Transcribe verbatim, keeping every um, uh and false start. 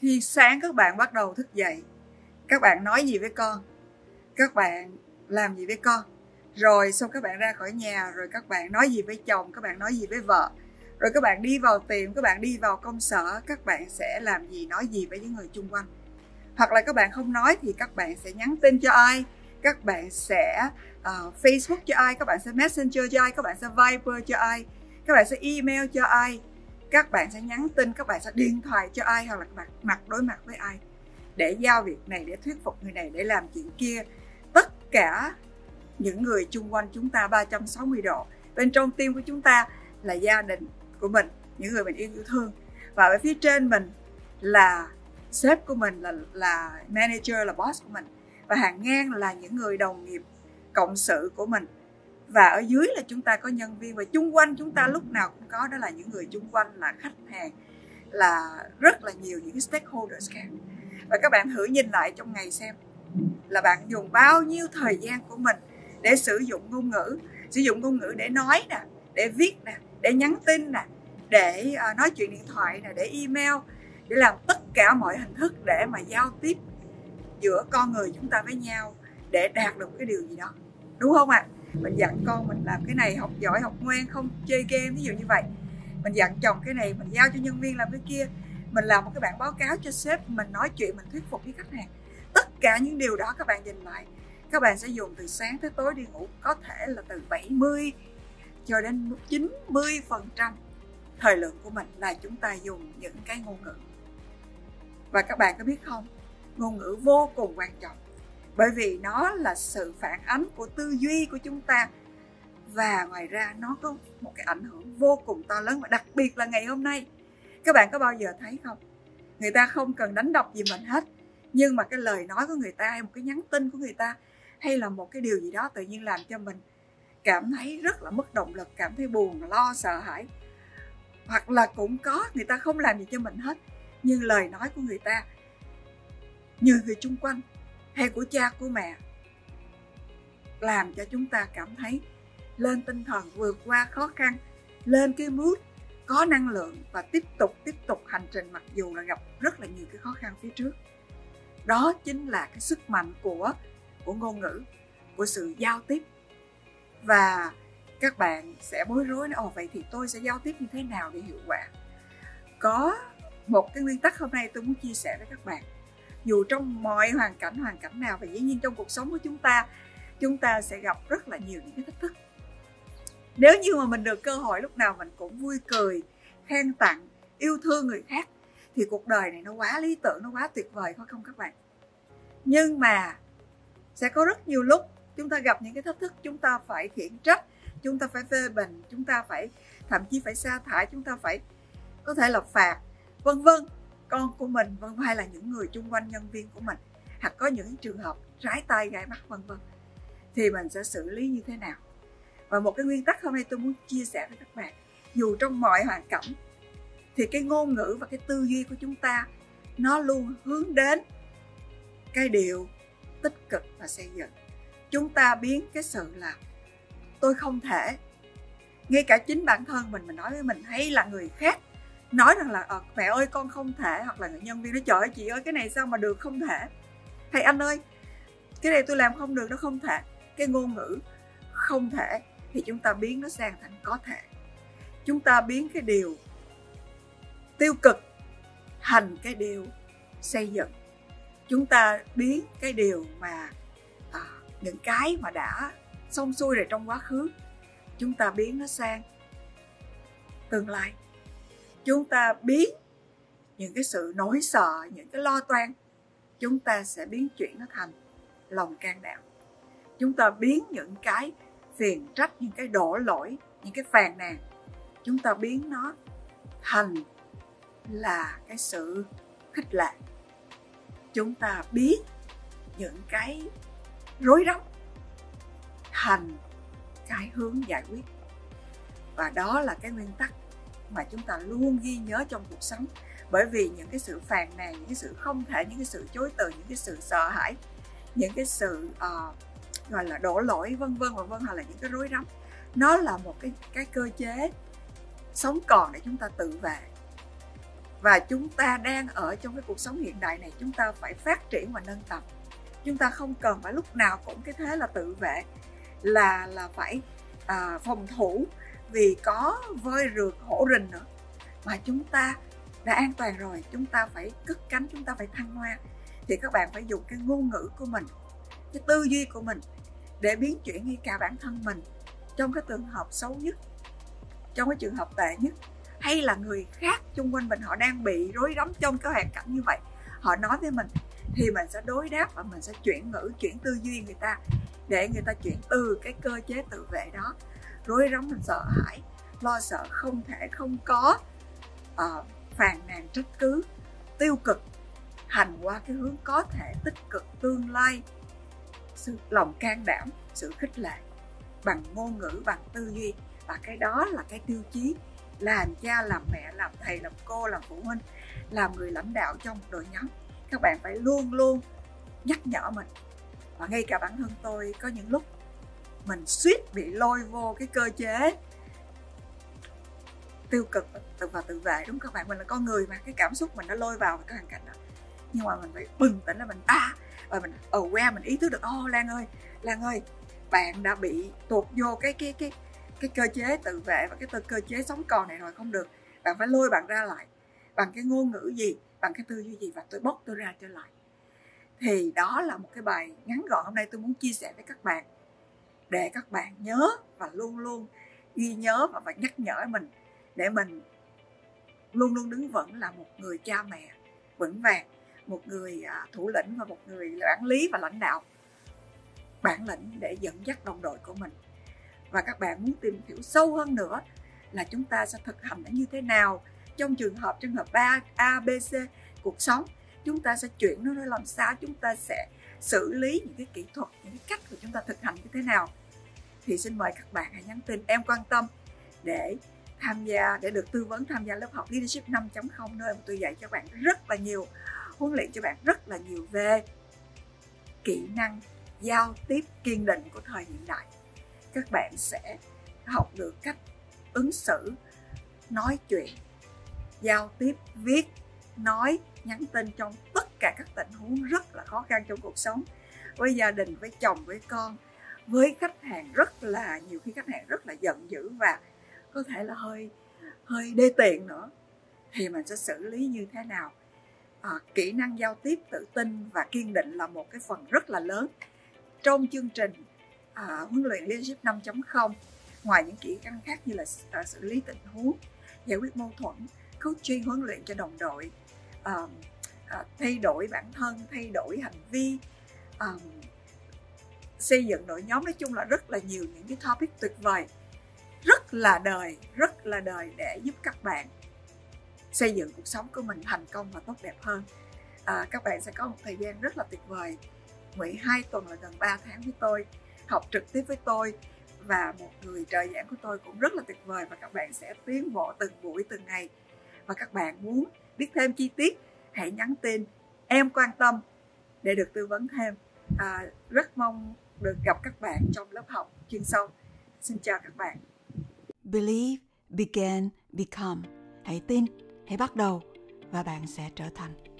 Khi sáng các bạn bắt đầu thức dậy, các bạn nói gì với con? Các bạn làm gì với con? Rồi xong các bạn ra khỏi nhà, rồi các bạn nói gì với chồng, các bạn nói gì với vợ. Rồi các bạn đi vào tiệm, các bạn đi vào công sở, các bạn sẽ làm gì, nói gì với những người chung quanh. Hoặc là các bạn không nói thì các bạn sẽ nhắn tin cho ai, các bạn sẽ uh, Facebook cho ai, các bạn sẽ Messenger cho ai, các bạn sẽ Viber cho ai, các bạn sẽ email cho ai, các bạn sẽ nhắn tin, các bạn sẽ điện thoại cho ai, hoặc là các bạn mặt đối mặt với ai để giao việc này, để thuyết phục người này, để làm chuyện kia. Tất cả những người chung quanh chúng ta ba trăm sáu mươi độ. Bên trong tim của chúng ta là gia đình của mình, những người mình yêu thương. Và ở phía trên mình là sếp của mình, là, là manager, là boss của mình. Và hàng ngang là những người đồng nghiệp, cộng sự của mình. Và ở dưới là chúng ta có nhân viên. Và chung quanh chúng ta lúc nào cũng có, đó là những người chung quanh, là khách hàng, là rất là nhiều những stakeholders khác. Và các bạn thử nhìn lại trong ngày xem là bạn dùng bao nhiêu thời gian của mình để sử dụng ngôn ngữ. Sử dụng ngôn ngữ để nói nè, để viết nè, để nhắn tin nè, để uh, nói chuyện điện thoại nè, để email, để làm tất cả mọi hình thức để mà giao tiếp giữa con người chúng ta với nhau để đạt được cái điều gì đó. Đúng không ạ? À? Mình dặn con mình làm cái này, học giỏi, học ngoan, không chơi game, ví dụ như vậy. Mình dặn chồng cái này, mình giao cho nhân viên làm cái kia. Mình làm một cái bản báo cáo cho sếp, mình nói chuyện, mình thuyết phục với khách hàng. Tất cả những điều đó các bạn nhìn lại, các bạn sẽ dùng từ sáng tới tối đi ngủ, có thể là từ bảy mươi cho đến chín mươi phần trăm thời lượng của mình là chúng ta dùng những cái ngôn ngữ. Và các bạn có biết không, ngôn ngữ vô cùng quan trọng, bởi vì nó là sự phản ánh của tư duy của chúng ta. Và ngoài ra nó có một cái ảnh hưởng vô cùng to lớn, và đặc biệt là ngày hôm nay. Các bạn có bao giờ thấy không, người ta không cần đánh đập gì mình hết, nhưng mà cái lời nói của người ta, hay một cái nhắn tin của người ta, hay là một cái điều gì đó tự nhiên làm cho mình cảm thấy rất là mất động lực, cảm thấy buồn, lo, sợ hãi. Hoặc là cũng có, người ta không làm gì cho mình hết, nhưng lời nói của người ta, như người chung quanh hay của cha của mẹ, làm cho chúng ta cảm thấy lên tinh thần, vượt qua khó khăn, lên cái mood, có năng lượng và tiếp tục tiếp tục hành trình, mặc dù là gặp rất là nhiều cái khó khăn phía trước. Đó chính là cái sức mạnh của của ngôn ngữ, của sự giao tiếp. Và các bạn sẽ bối rối, ồ vậy thì tôi sẽ giao tiếp như thế nào để hiệu quả? Có một cái nguyên tắc hôm nay tôi muốn chia sẻ với các bạn. Dù trong mọi hoàn cảnh, hoàn cảnh nào, và dĩ nhiên trong cuộc sống của chúng ta, chúng ta sẽ gặp rất là nhiều những cái thách thức. Nếu như mà mình được cơ hội lúc nào mình cũng vui cười, khen tặng, yêu thương người khác, thì cuộc đời này nó quá lý tưởng, nó quá tuyệt vời, phải không các bạn? Nhưng mà sẽ có rất nhiều lúc chúng ta gặp những cái thách thức, chúng ta phải khiển trách, chúng ta phải phê bình, chúng ta phải thậm chí phải sa thải, chúng ta phải có thể là phạt, vân vân, con của mình, vân hay là những người chung quanh, nhân viên của mình, hoặc có những trường hợp trái tay gãy mắt, vân vân, thì mình sẽ xử lý như thế nào? Và một cái nguyên tắc hôm nay tôi muốn chia sẻ với các bạn, dù trong mọi hoàn cảnh thì cái ngôn ngữ và cái tư duy của chúng ta nó luôn hướng đến cái điều tích cực và xây dựng. Chúng ta biến cái sự là tôi không thể, ngay cả chính bản thân mình mình nói với mình, hay là người khác nói rằng là ờ, mẹ ơi con không thể, hoặc là người nhân viên nói trời ơi chị ơi cái này sao mà được, không thể, hay anh ơi cái này tôi làm không được, nó không thể. Cái ngôn ngữ không thể thì chúng ta biến nó sang thành có thể. Chúng ta biến cái điều tiêu cực thành cái điều xây dựng. Chúng ta biến cái điều mà à, những cái mà đã xong xuôi rồi trong quá khứ, chúng ta biến nó sang tương lai. Chúng ta biến những cái sự nỗi sợ, những cái lo toan, chúng ta sẽ biến chuyển nó thành lòng can đảm. Chúng ta biến những cái phiền trách, những cái đổ lỗi, những cái phàn nàn, chúng ta biến nó thành là cái sự khích lệ. Chúng ta biến những cái rối rắm thành cái hướng giải quyết. Và đó là cái nguyên tắc mà chúng ta luôn ghi nhớ trong cuộc sống. Bởi vì những cái sự phàn nàn, những cái sự không thể, những cái sự chối từ, những cái sự sợ hãi, những cái sự uh, gọi là đổ lỗi, vân vân và vân, hoặc là những cái rối rắm, nó là một cái cái cơ chế sống còn để chúng ta tự vệ. Và chúng ta đang ở trong cái cuộc sống hiện đại này, chúng ta phải phát triển và nâng tầm. Chúng ta không cần phải lúc nào cũng cái thế là tự vệ, là là phải à, phòng thủ vì có voi rượt hổ rình nữa. Mà chúng ta đã an toàn rồi, chúng ta phải cất cánh, chúng ta phải thăng hoa. Thì các bạn phải dùng cái ngôn ngữ của mình, cái tư duy của mình để biến chuyển ngay cả bản thân mình trong cái trường hợp xấu nhất, trong cái trường hợp tệ nhất, hay là người khác xung quanh mình họ đang bị rối rắm trong cái hoàn cảnh như vậy, họ nói với mình thì mình sẽ đối đáp và mình sẽ chuyển ngữ, chuyển tư duy người ta để người ta chuyển từ cái cơ chế tự vệ đó, rối rắm, mình sợ hãi, lo sợ, không thể, không có, uh, phàn nàn, trách cứ, tiêu cực, hành qua cái hướng có thể, tích cực, tương lai, sự lòng can đảm, sự khích lệ bằng ngôn ngữ, bằng tư duy. Và cái đó là cái tiêu chí làm cha, làm mẹ, làm thầy, làm cô, làm phụ huynh, làm người lãnh đạo trong một đội nhóm. Các bạn phải luôn luôn nhắc nhở mình. Và ngay cả bản thân tôi có những lúc mình suýt bị lôi vô cái cơ chế tiêu cực và tự vệ, đúng các bạn? Mình là con người mà, cái cảm xúc mình nó lôi vào cái hoàn cảnh đó. Nhưng mà mình phải bừng tỉnh là mình ta và mình aware, mình ý thức được, ô oh, Lan ơi, Lan ơi, bạn đã bị tuột vô cái cái cái cái cơ chế tự vệ và cái cơ chế sống còn này rồi, không được. Bạn phải lôi bạn ra lại bằng cái ngôn ngữ gì, bằng cái tư duy gì, và tôi bóc tôi ra trở lại. Thì đó là một cái bài ngắn gọn hôm nay tôi muốn chia sẻ với các bạn, để các bạn nhớ và luôn luôn ghi nhớ và phải nhắc nhở mình, để mình luôn luôn đứng vững là một người cha mẹ vững vàng, một người thủ lĩnh và một người quản lý và lãnh đạo bản lĩnh để dẫn dắt đồng đội của mình. Và các bạn muốn tìm hiểu sâu hơn nữa là chúng ta sẽ thực hành nó như thế nào trong trường hợp trường hợp A, B, C cuộc sống, chúng ta sẽ chuyển nó ra làm sao, chúng ta sẽ xử lý những cái kỹ thuật, những cái cách của chúng ta thực hành như thế nào, thì xin mời các bạn hãy nhắn tin em quan tâm để tham gia, để được tư vấn tham gia lớp học Leadership năm chấm không, nơi mà tôi dạy cho bạn rất là nhiều, huấn luyện cho bạn rất là nhiều về kỹ năng giao tiếp kiên định của thời hiện đại. Các bạn sẽ học được cách ứng xử, nói chuyện, giao tiếp, viết, nói, nhắn tin trong tất cả các tình huống rất là khó khăn trong cuộc sống, với gia đình, với chồng, với con, với khách hàng rất là, nhiều khi khách hàng rất là giận dữ và có thể là hơi hơi đê tiện nữa, thì mình sẽ xử lý như thế nào. À, kỹ năng giao tiếp, tự tin và kiên định là một cái phần rất là lớn trong chương trình à, huấn luyện Leadership năm chấm không. Ngoài những kỹ năng khác như là à, xử lý tình huống, giải quyết mâu thuẫn, coaching, huấn luyện cho đồng đội, à, à, thay đổi bản thân, thay đổi hành vi, à, xây dựng đội nhóm, nói chung là rất là nhiều những cái topic tuyệt vời, rất là đời, rất là đời để giúp các bạn xây dựng cuộc sống của mình thành công và tốt đẹp hơn. À, các bạn sẽ có một thời gian rất là tuyệt vời, mười hai tuần là gần ba tháng với tôi, học trực tiếp với tôi, và một người trợ giảng của tôi cũng rất là tuyệt vời, và các bạn sẽ tiến bộ từng buổi từng ngày. Và các bạn muốn biết thêm chi tiết, hãy nhắn tin em quan tâm để được tư vấn thêm. À, rất mong được gặp các bạn trong lớp học chuyên sâu. Xin chào các bạn. Believe, begin, become. Hãy tin, hãy bắt đầu và bạn sẽ trở thành.